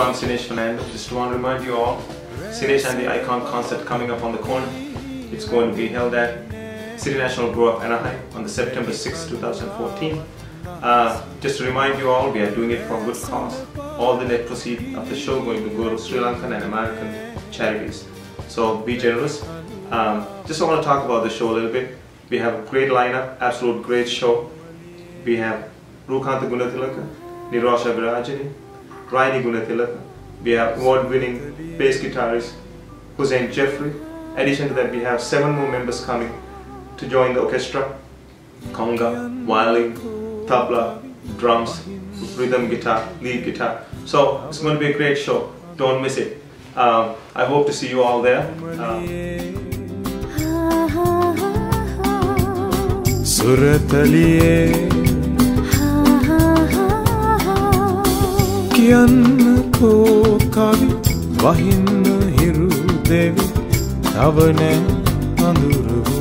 I'm Sinesh Fernando. Just want to remind you all, Sinesh and the Icon concert coming up on the corner. It's going to be held at City National Grove, Anaheim on the September 6, 2014. Just to remind you all, we are doing it for a good cause. All the net proceeds of the show going to go to Sri Lankan and American charities. So be generous. Just want to talk about the show a little bit. We have a great lineup, absolute great show. We have Rukanta Gunathilaka, Nirosha Virajini, Raini Gunathilaka. We have award-winning bass guitarist Hussein Jeffrey. In addition to that, we have 7 more members coming to join the orchestra: conga, violin, tabla, drums, rhythm guitar, lead guitar. So it's going to be a great show. Don't miss it. I hope to see you all there. Surataliye kiyanko kavi wahinna hiru devi tavane anduru